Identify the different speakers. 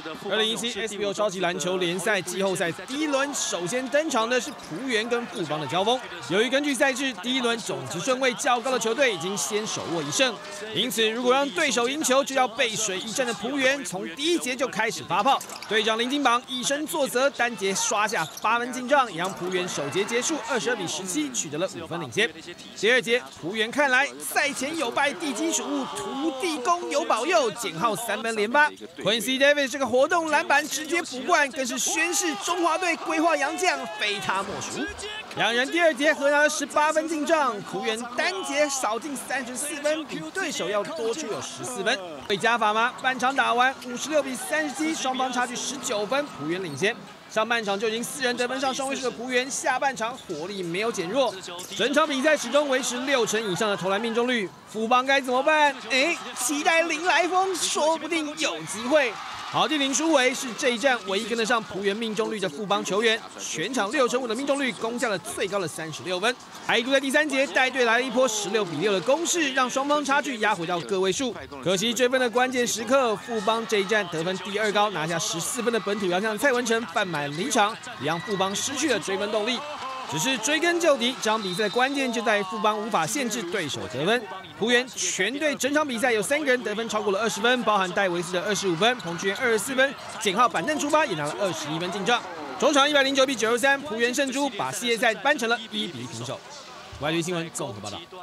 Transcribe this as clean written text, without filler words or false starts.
Speaker 1: 2017 SBO 超级篮球联赛季后赛第一轮，首先登场的是璞园跟富邦的交锋。由于根据赛制，第一轮种子顺位较高的球队已经先手握1胜，因此如果让对手赢球，就要背水一战的璞园从第1节就开始发炮。队长林金榜以身作则，单节刷下8分进账，也让璞园首节结束22比17，取得了5分领先。第2节，璞园看来赛前有拜地基主，土地公有保佑，简浩3分连发。Quincy Davis 这个活动篮板直接补冠，更是宣示中华队规划洋将，非他莫属。两人第2节合拿了18分进账，璞园单节扫进34分，比对手要多出有14分。会加法吗？半场打完56比37，双方差距19分，璞园领先。上半场就已经4人得分上双位数的璞园，下半场火力没有减弱，整场比赛始终维持60%以上的投篮命中率。富邦该怎么办？期待林来疯，说不定有机会。郝帝林书维是这一战唯一跟得上璞园命中率的富邦球员，全场6成5的命中率，攻下了最高的36分。还一度在第3节带队来了一波16比6的攻势，让双方差距压回到个位数。可惜追分的关键时刻，富邦这一战得分第2高，拿下14分的本土洋将蔡文成半满离场，也让富邦失去了追分动力。只是追根究底，这场比赛的关键就在于富邦无法限制对手得分。璞园全队整场比赛有3个人得分超过了20分，包含戴维斯的25分、彭俊彦24分，简浩板凳出发也拿了21分进账。中场109比93，璞园胜出，把系列赛扳成了1比1平手。外媒新闻综合报道。